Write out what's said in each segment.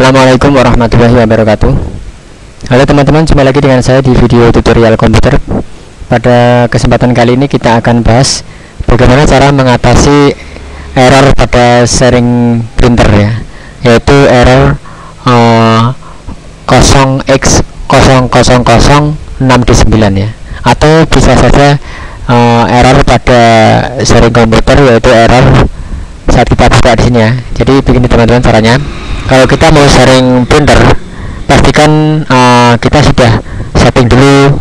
Assalamualaikum warahmatullahi wabarakatuh. Halo teman-teman, jumpa lagi dengan saya di video tutorial komputer. Pada kesempatan kali ini kita akan bahas bagaimana cara mengatasi error pada sharing printer ya, yaitu error 0x0006D9 ya, atau bisa saja error pada sharing komputer, yaitu error saat kita buka di sini ya. Jadi begini teman-teman caranya. Kalau kita mau sharing printer, pastikan kita sudah setting dulu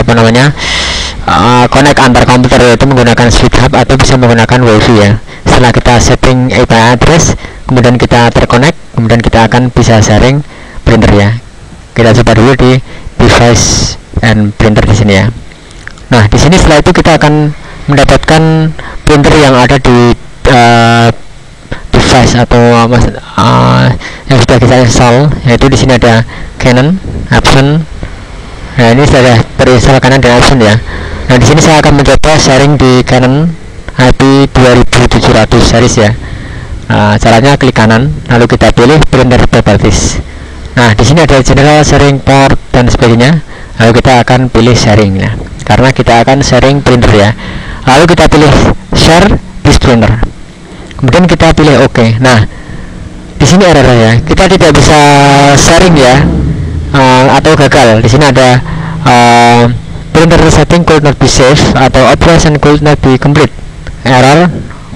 connect antar komputer, yaitu menggunakan SweetHub atau bisa menggunakan WiFi ya. Setelah kita setting IP address, kemudian kita terconnect, kemudian kita akan bisa sharing printer ya. Kita coba dulu di device and printer di sini ya. Nah, di sini setelah itu kita akan mendapatkan printer yang ada di device atau yang sudah kita install, yaitu di sini ada Canon, Epson. Nah, ini sudah terinstall Canon dan Epson ya. Nah, di sini saya akan mencoba sharing di Canon IP 2700 series ya. Caranya klik kanan, lalu kita pilih printer properties. Nah, di sini ada general, sharing, port dan sebagainya. Lalu kita akan pilih sharing ya, karena kita akan sharing printer ya. Lalu kita pilih share this printer. Kemudian kita pilih OK. Nah, di sini error ya, kita tidak bisa sharing ya, atau gagal. Di sini ada printer setting could not be saved atau operation could not be complete. Error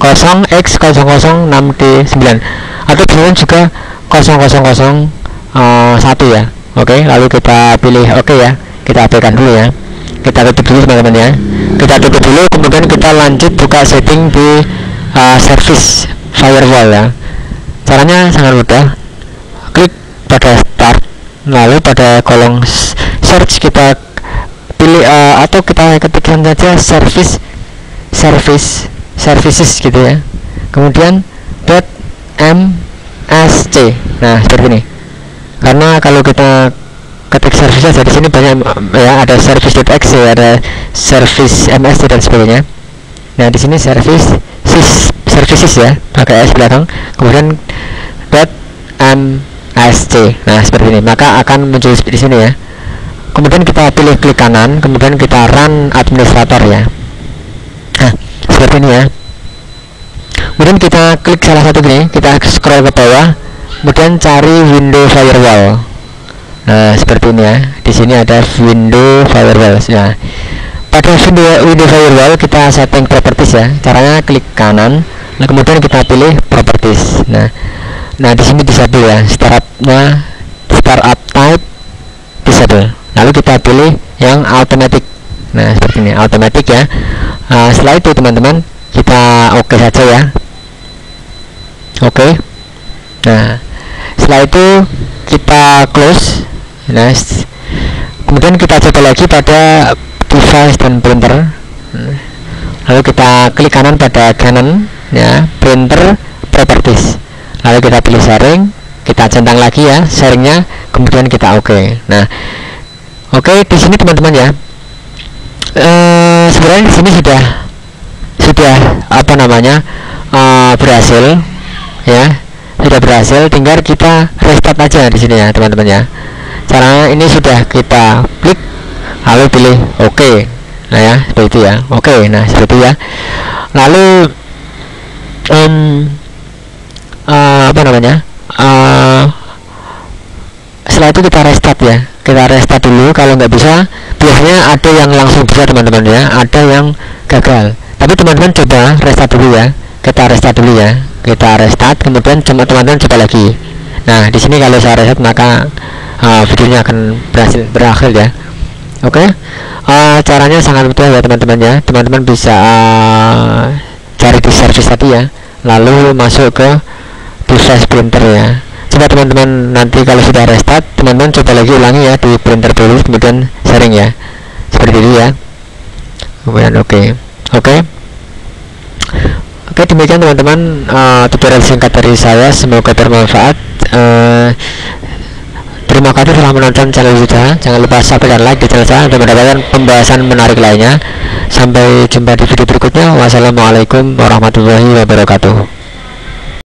0x0006D9 atau kemudian juga 0001 ya. Oke, lalu kita pilih OK ya. Kita abaikan dulu ya. Kita tutup dulu teman-teman ya. Kita tutup dulu, kemudian kita lanjut buka setting di service firewall ya. Caranya sangat mudah. Klik pada start, lalu pada kolom search kita pilih atau kita ketikkan saja services gitu ya. Kemudian .msc. Nah, seperti ini. Karena kalau kita ketik services di sini banyak ya, ada service.exe, ada service msc dan sebagainya. Nah, di sini services ya, pakai s belakang, kemudian .msc. Nah, seperti ini, maka akan muncul di sini ya. Kemudian kita pilih klik kanan, kemudian kita run administrator ya. Nah, seperti ini ya. Kemudian kita klik salah satu gini, kita scroll ke bawah, kemudian cari window firewall. Nah, seperti ini ya. Di sini ada window firewall. Nah, pada window firewall kita setting properties ya. Caranya klik kanan, nah kemudian kita pilih properties. Nah, di sini disable ya, startup type disable. Lalu kita pilih yang automatic. Nah, seperti ini, automatic ya. Setelah itu teman-teman, kita OK saja ya. OK. Nah, setelah itu kita close. Nah, kemudian kita coba lagi pada device dan printer. Lalu kita klik kanan pada Canon ya, printer properties. Lalu kita pilih sharing, kita centang lagi ya sharingnya, kemudian kita OK. Nah, OK di sini teman-teman ya. Sebenarnya di sini sudah berhasil ya, sudah berhasil. Tinggal kita restart aja di sini ya teman-teman ya. Caranya ini sudah kita klik, lalu pilih OK. Nah ya, seperti itu ya. OK. Nah, seperti itu ya. Lalu setelah itu kita restart ya. Kita restart dulu. Kalau nggak bisa, biasanya ada yang langsung bisa teman-teman ya, ada yang gagal. Tapi teman-teman coba restart dulu ya. Kita restart dulu ya. Kita restart, kemudian teman-teman coba lagi. Nah, di sini kalau saya restart maka videonya akan berakhir ya. Oke. Caranya sangat mudah ya teman-teman ya. Teman-teman bisa cari di service tadi ya, lalu masuk ke device printer ya. Coba teman-teman nanti kalau sudah restart, teman-teman coba lagi ulangi ya di printer dulu, kemudian sharing ya, seperti itu ya. Kemudian OK. Oke, demikian teman-teman tutorial singkat dari saya, semoga bermanfaat. Terima kasih telah menonton channel kita. Jangan lupa subscribe dan like di channel saya untuk mendapatkan pembahasan menarik lainnya. Sampai jumpa di video berikutnya. Wassalamualaikum warahmatullahi wabarakatuh.